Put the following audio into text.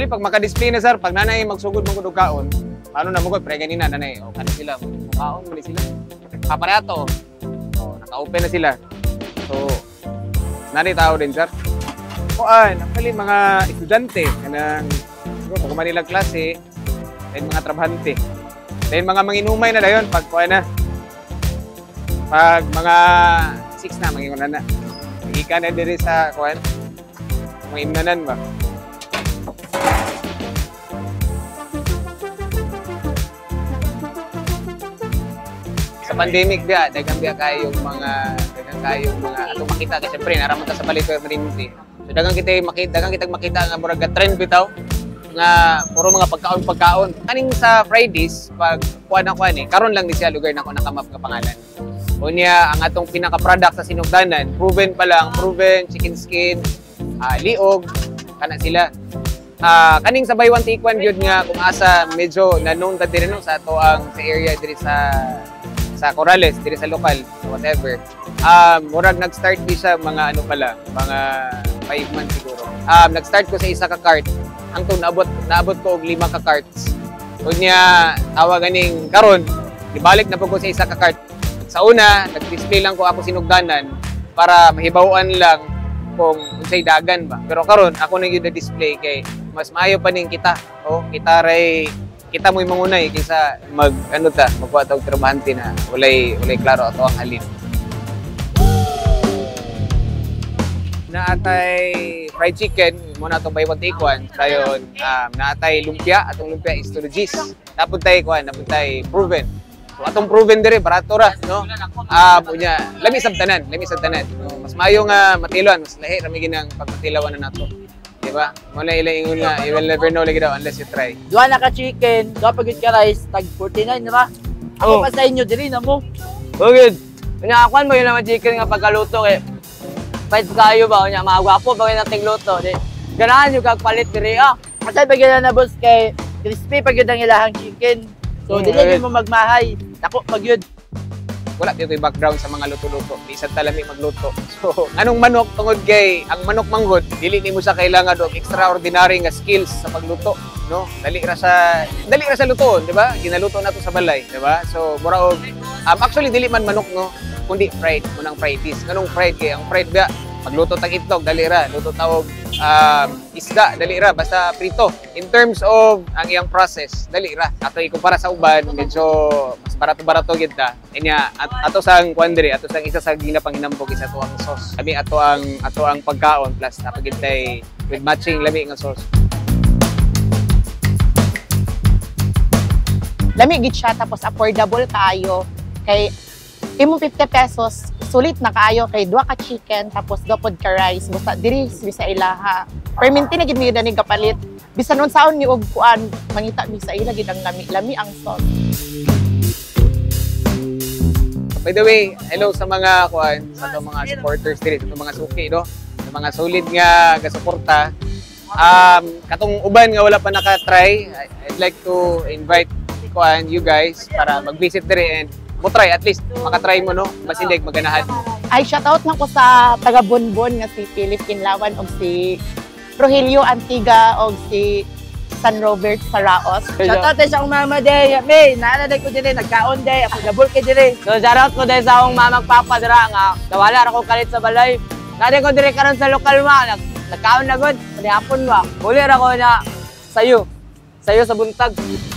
Dili pag maka-display na sir, pag nanay magsugod mo og kaon, ano na mo ko pre ganina nanay. O kani sila, kaon mo sila. Papareto. O naka-open na sila. So nanay tao din sir. Kuan, actually mga estudyante kanang siguro pag Manila klase, ay mga trabahante. Then mga manginumay na dayon pag kuan na. Pag mga 6 na mangingunan na. Ika na diri sa kuan. Mga imnanan ba? Sa pandemic biya, daghang biya kayong mga atong makita kasi syempre naraman ta sa balik community. So daghang kita makita nga murag trend bitaw nga puro mga pagkaon. Kaning sa Fridays pag kuan karon lang ni siya lugar nako nakamap nga pangalan. Unya ang atong pinaka-product sa sinugdanan, proven chicken skin, liog kana sila. Kaning sa buy one take one gyud nga kung asa medyo na-known ta diri no sa ato ang sa area diri sa Corrales, diri sa lokal, whatever. Murag nag-start di siya mga mga 5 months siguro. Nag-start ko sa isa ka cart. Hangtod naabot ko og 5 ka carts. Unya tawa ganing karon, ibalik na po ko sa isa ka cart. Sa una, nag-display lang ko ako sinugdanan para mahibawan lang kung unsay dagan ba. Pero karon ako na gyud display kay mas maayo pa ning kita. Kita mo'y mangunay kaysa magkuha tawag trabahante na walay klaro ato ang halin. Naatay fried chicken, muna itong buy one take one. Dayon, naatay lumpia, atong lumpia is tulogis. Napuntay proven. So atong proven dire barato ra, no? Unya, lami sab tanan. No? Mas maayo nga matiluan, mas lahi ra mi ginang pagmatilawan na nato. Di ba? Wala ingon nga, you will never know lagi daw unless you try. Duha na ka chicken, duha pa gyud ka rice, tag 49 ra. Ako pa sa inyo diri na mo. Good. Unya akuan mo yun naman chicken nga pagkaluto kay pait kayo ba unya magwapo ba yung nating luto. Di ganahan yung kagpalit diri Kasi pag yun na boss kay crispy pag yun ang ilahang chicken. So dili mo magmahay. Dako pag yun. Wala dito yung background sa mga luto-luto. Bisan talami magluto. So, anong manok tungod kay ang manok manggod, dili nimo sa kailangan og extraordinary nga skills sa pagluto, no? Dali ra sa lutoon, di ba? Ginaluto nato sa balay, di ba? So, mura og actually dili man manok, no, kundi fried, munang fried fish. Nganong fried kay ang fried ba magluto tag itlog dali ra, luto tawog isda dali ra basta prito. In terms of ang iyang process, dali ra. Ato ikumpara sa uban, medyo mas barato-barato gid ta. Inya ato sang kuandre, ato sang isa sa ginapanghinambog isa to ang sauce. Abi ato ang pagkaon plus napagintay with matching lami nga sauce. Lami gid siya tapos affordable kaayo kay imong 50 pesos sulit na kaayo kay duha ka chicken tapos gapod ka rice basta diri sa ilaha. Perminti na gid mi dani kapalit. Bisan unsaon ni og kuan mangita mi sa ila gid ang lami ang sauce. By the way, hello sa mga kuan, sa mga supporters diri, sa mga suki, no? Sa mga solid nga gasuporta. Katong uban nga wala pa naka-try, I'd like to invite kuan you guys para mag-visit diri and mo try at least makatry mo, no? Mas hindi maganahan. Ay shoutout na ko sa taga Bonbon nga si Philip Kinlawan og si Rogelio Antiga og si San Robert Saraos. Shoutout sa akong mama day. May naanaday ko diri nagkaon day, ako gabol kay diri. So shoutout ko dahil sa akong mamang papa dira nga nawala ra ko kalit sa balay. Nade ko diri karon sa lokal ma nagkaon na gud. Pagihapon wa. Muli ra ko na sayo sa buntag.